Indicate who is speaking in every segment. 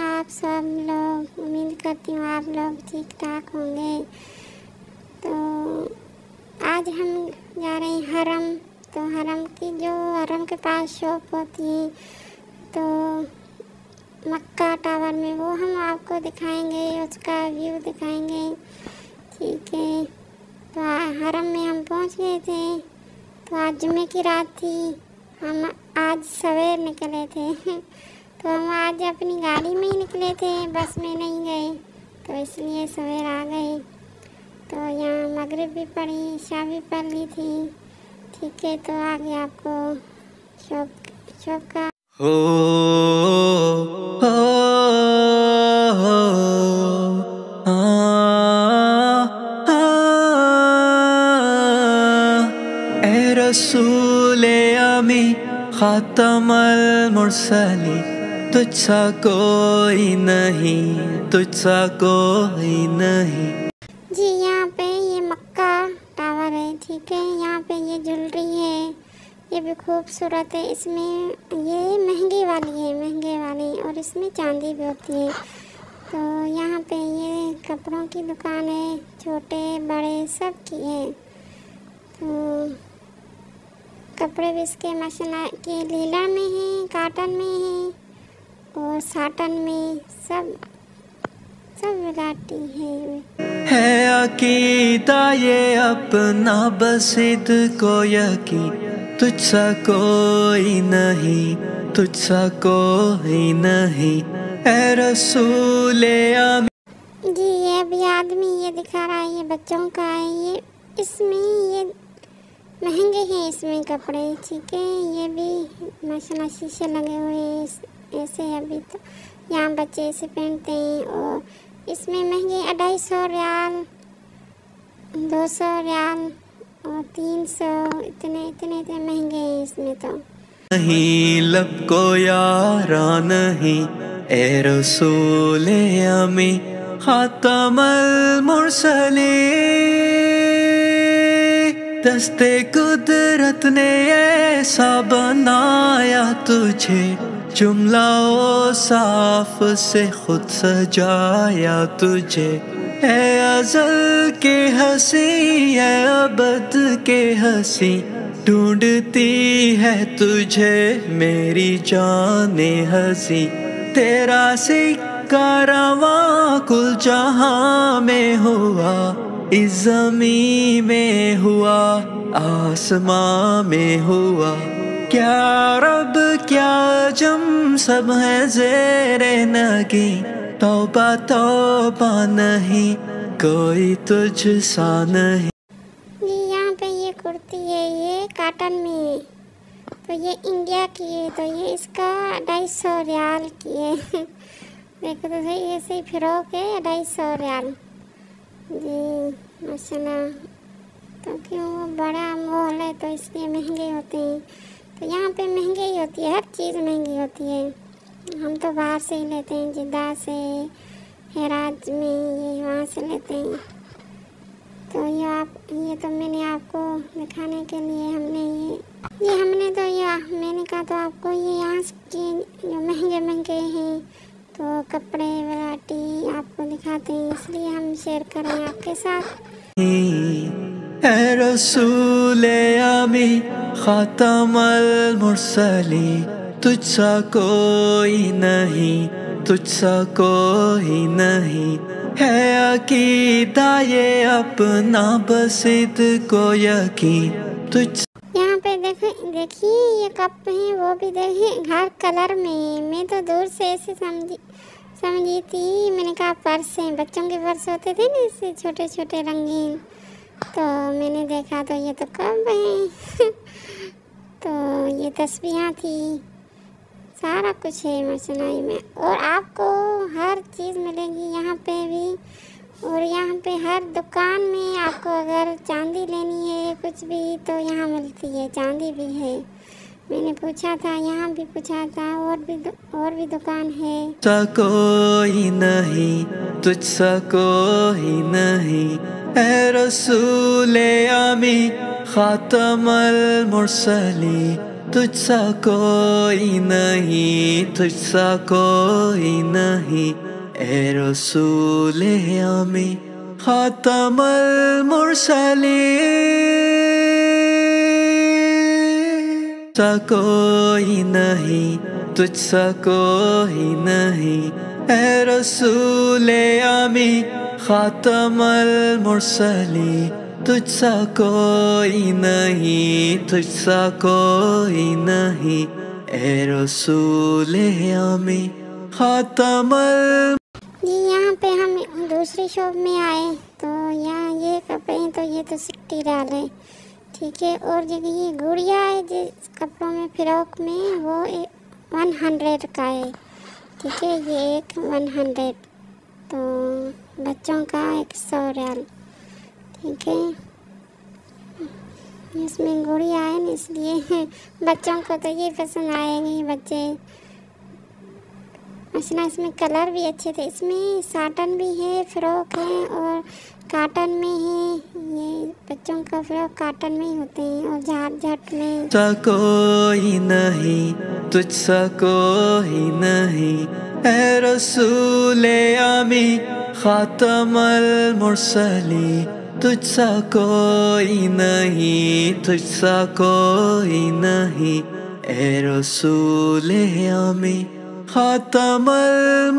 Speaker 1: आप सब लोग? उम्मीद करती हूँ आप लोग ठीक ठाक होंगे। तो आज हम जा रहे हैं हरम। तो हरम की जो हरम के पास शॉप होती है तो मक्का टावर में, वो हम आपको दिखाएंगे, उसका व्यू दिखाएंगे। ठीक है। तो हरम में हम पहुँच गए थे। तो आज जुम्मे की रात थी, हम आज सवेर निकले थे तो हम आज अपनी गाड़ी में ही निकले थे, बस में नहीं गए, तो इसलिए सवेर आ गए। तो यहाँ मगरिब भी पढ़ी, इशा भी पढ़ ली थी। ठीक है। तो आगे आपको शॉप का
Speaker 2: हो ए रसूले अमी खातमल मुरसली, तुझसा कोई नहीं, तुझसा कोई नहीं।
Speaker 1: जी, यहाँ पे ये मक्का टावर है। ठीक है। यहाँ पे ये ज्वेलरी है, ये भी खूबसूरत है। इसमें ये महंगे वाली है, महंगे वाली, और इसमें चांदी भी होती है। तो यहाँ पे ये कपड़ों की दुकान है, छोटे बड़े सब की है। तो कपड़े भी इसके माशाल्लाह के लीलन में हैं, काटन में हैं और साटन में, सब वैरायटी है
Speaker 2: अकीदा ये अपना बसिद को यकीन, तुझसा कोई नहीं, तुझसा कोई नहीं। ए रसूले अमी।
Speaker 1: जी, ये अभी आदमी ये दिखा रहा है, ये बच्चों का है। ये इसमें ये महंगे हैं इसमें कपड़े। ठीक है। ये भी माशाल्लाह शीशे लगे हुए हैं ऐसे। अभी तो यहाँ बच्चे ऐसे पहनते हैं। और इसमें महंगे 250 रियाल, 200 रियाल और 300, इतने महंगे हैं इसमें। तो
Speaker 2: नहीं लब को यारा नहीं, ए रसूले अमी खातमल मुरसली, दस्ते कुदरत ने ऐसा बनाया तुझे, जुमला ओ साफ से खुद सजाया तुझे। है अज़ल के हंसी, है अबद के हंसी, ढूंढती है तुझे मेरी जाने हंसी। तेरा सिक्का रवां कुल जहां में हुआ, इस ज़मीं में हुआ, आसमां में हुआ। क्या रब क्या जम सब है ज़ेरे नगी, तौबा तौबा नहीं, कोई तुझसा नहीं।
Speaker 1: यहाँ पे ये कुर्ती है, ये काटन में है। तो ये इंडिया की है, तो ये इसका 250 रियाल की है देखो तो सही, ऐसे ही फ्रॉक है, 250 रियाल। जी माशाल्लाह। तो क्यों, वो बड़ा मॉल है तो इसलिए महंगे होते हैं। तो यहाँ पे महंगी ही होती है, हर चीज़ महंगी होती है। हम तो बाहर से ही लेते हैं, जिद्दा से, हेरात में, ये वहाँ से लेते हैं। तो ये तो मैंने आपको दिखाने के लिए मैंने कहा तो आपको ये यहाँ के जो महंगे हैं तो कपड़े वैरायटी आपको दिखाते हैं, इसलिए हम शेयर कर रहे हैं आपके साथ।
Speaker 2: ए रसूले अमी खातमल मुरसली, तुझसा कोई नहीं, तुझसा कोई नहीं। है अकीदा ये अपना बसिद को यकीन, तुझ।
Speaker 1: यहाँ पे देखिए ये कप हैं, वो भी देखिए हर कलर में। मैं तो दूर से ऐसे समझी थी, मैंने कहा पर्स हैं, बच्चों के पर्स होते थे ना इससे छोटे छोटे रंगीन। तो मैंने देखा तो ये तो कप हैं तो ये तस्बीहां थी, सारा कुछ है माशाल्लाह में। और आपको हर चीज़ मिलेगी यहाँ पे भी। और यहाँ पे हर दुकान में आपको अगर चांदी लेनी है कुछ भी तो यहाँ मिलती है, चांदी भी है। मैंने पूछा था, यहाँ भी पूछा था, और भी दुकान है।
Speaker 2: तुझसा कोई नहीं, तुझसा कोई नहीं। ए रसूले अमी खातमल मुरसली, तुझसा कोई नहीं, तुझसा कोई नहीं, ए रसूले आमी खातमुल मुरसलीन। तुझसा कोई नहीं, तुझसा कोई नहीं, ए रसूले आमी खातमुल मुरसलीन। तुझसा कोई नहीं, तुझसा कोई नहीं, ए रसूले आमी खातमुल।
Speaker 1: जी यहाँ पे हम दूसरी शॉप में आए तो यहाँ ये कपड़े हैं तो ये तो 60 डाल है, ठीक है। और जगह ये गुड़िया है जिस कपड़ों में फ्रॉक में वो 100 का है, ठीक है। ये एक 100 तो बच्चों का 100 रियाल, ठीक है। इसमें गुड़िया है ना इसलिए बच्चों को तो ये पसंद आएगी, बच्चे अच्छा। इसमें कलर भी अच्छे थे, इसमें साटन भी है, फ्रॉक है और काटन में है। ये बच्चों का फ्रॉक काटन में ही होते हैं और जाट में।
Speaker 2: तुझसा कोई नहीं, तुझसा कोई नहीं, ए रसूले आमी खातमुल मुरसलीन। तुझसा कोई नहीं, तुझसा कोई नहीं, ए रसूले आमी खातमुल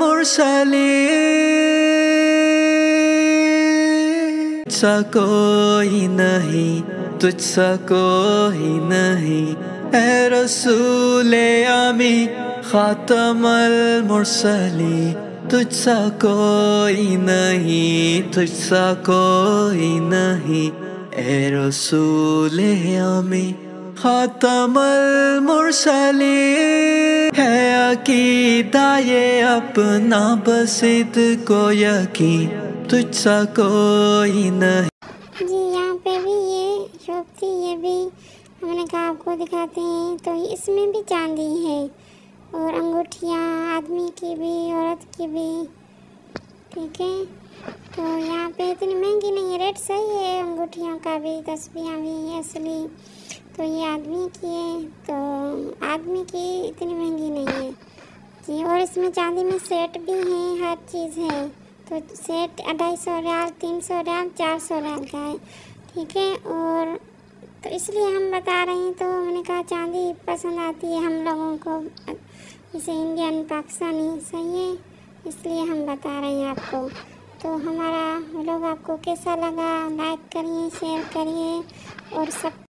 Speaker 2: मुरसलीन। तुझसा कोई नहीं, तुझसा कोई नहीं, ए रसूले आमी खातमुल मुरसलीन। तुझसा कोई नहीं, तुझसा कोई नहीं, ए रसूले आमी खातमुल मुरसलीन। है अकीदा ये अपना बस को यकीन, तुझसा कोई नहीं।
Speaker 1: जी यहाँ पे भी ये शॉप थी, ये भी हमने कहा आपको दिखाते हैं। तो इसमें भी चांदी है और अंगूठियाँ आदमी की भी औरत की भी, ठीक है। तो यहाँ पे इतनी महंगी नहीं है, रेट सही है अंगूठियों का भी, तस्बीहां भी असली। तो ये आदमी की है, तो आदमी की इतनी महंगी नहीं है जी। और इसमें चांदी में सेट भी हैं, हर चीज़ है। तो सेट 250 रियाल, 300 रियाल, 400 रियाल का है, ठीक है। और तो इसलिए हम बता रहे हैं। तो मैंने कहा चांदी पसंद आती है हम लोगों को, जैसे इंडियन पाकिस्तानी, सही है, इसलिए हम बता रहे हैं आपको। तो हमारा व्लॉग आपको कैसा लगा, लाइक करिए, शेयर करिए और सब